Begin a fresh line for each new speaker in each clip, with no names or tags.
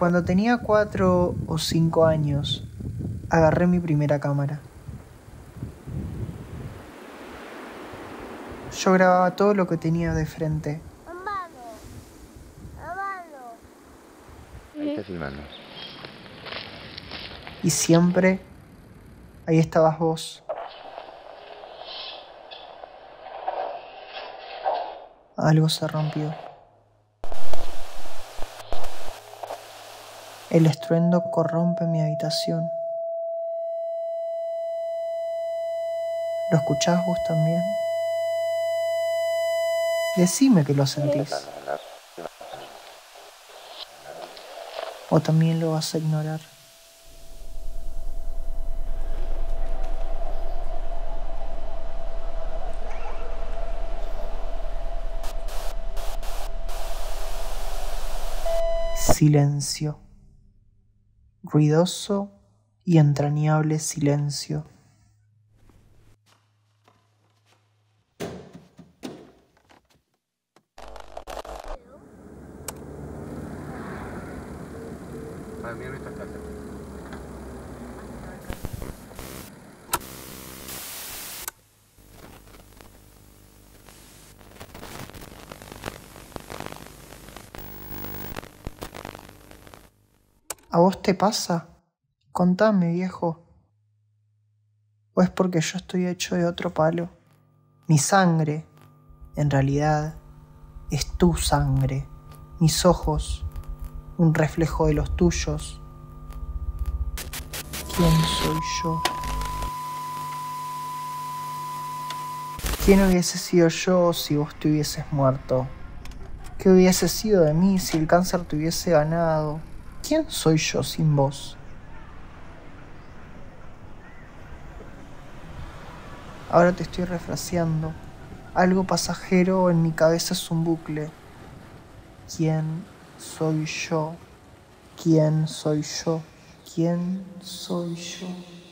Cuando tenía 4 o 5 años, agarré mi primera cámara. Yo grababa todo lo que tenía de frente.
Ahí está filmando.
Y siempre ahí estabas vos. Algo se rompió. El estruendo corrompe mi habitación. ¿Lo escuchás vos también? Decime que lo sentís. ¿O también lo vas a ignorar? Silencio. Ruidoso y entrañable silencio.
Mira esta casa.
¿A vos te pasa? Contame, viejo. ¿O es porque yo estoy hecho de otro palo? Mi sangre, en realidad, es tu sangre. Mis ojos, un reflejo de los tuyos. ¿Quién soy yo? ¿Quién hubiese sido yo si vos te hubieses muerto? ¿Qué hubiese sido de mí si el cáncer te hubiese ganado? ¿Quién soy yo sin vos? Ahora te estoy refraseando. Algo pasajero en mi cabeza es un bucle. ¿Quién soy yo? ¿Quién soy yo? ¿Quién soy yo?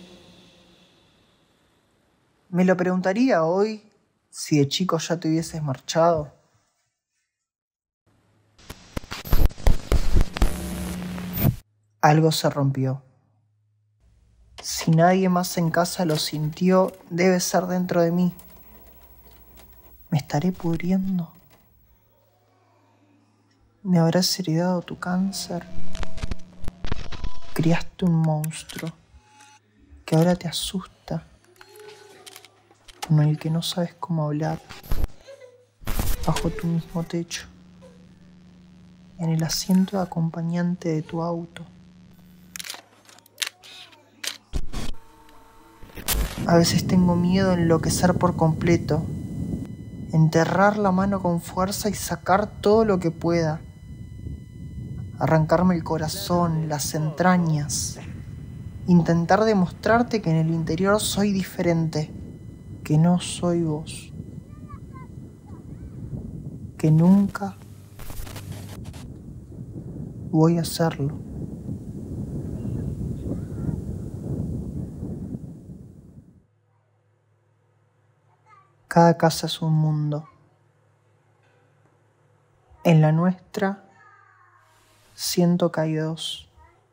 Me lo preguntaría hoy si de chico ya te hubieses marchado. Algo se rompió. Si nadie más en casa lo sintió, debe ser dentro de mí. ¿Me estaré pudriendo? ¿Me habrás heredado tu cáncer? Criaste un monstruo que ahora te asusta, con el que no sabes cómo hablar, bajo tu mismo techo, en el asiento de acompañante de tu auto. A veces tengo miedo de enloquecer por completo, enterrar la mano con fuerza y sacar todo lo que pueda, arrancarme el corazón, las entrañas, intentar demostrarte que en el interior soy diferente, que no soy vos, que nunca voy a hacerlo. Cada casa es un mundo. En la nuestra siento que hay dos.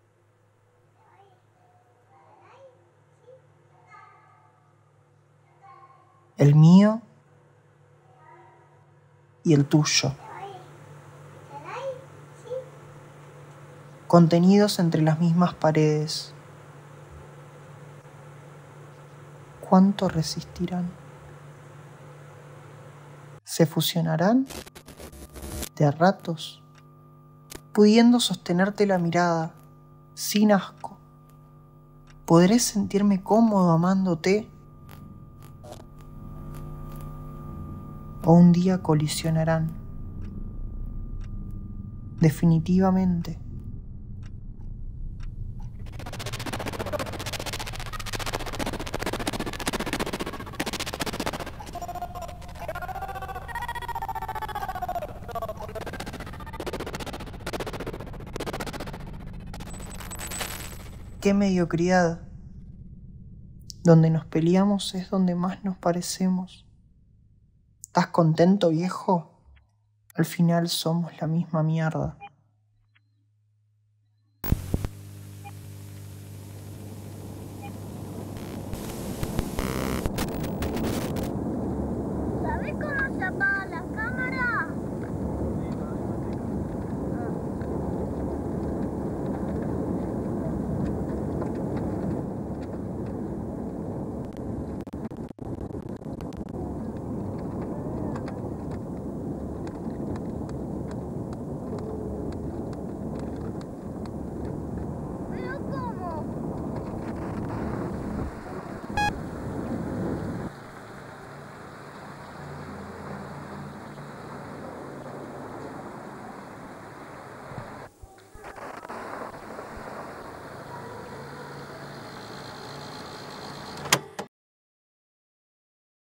El mío y el tuyo. Contenidos entre las mismas paredes. ¿Cuánto resistirán? ¿Se fusionarán? De a ratos, pudiendo sostenerte la mirada, sin asco. ¿Podré sentirme cómodo amándote? ¿O un día colisionarán? Definitivamente. ¡Qué mediocridad! Donde nos peleamos es donde más nos parecemos. ¿Estás contento, viejo? Al final somos la misma mierda.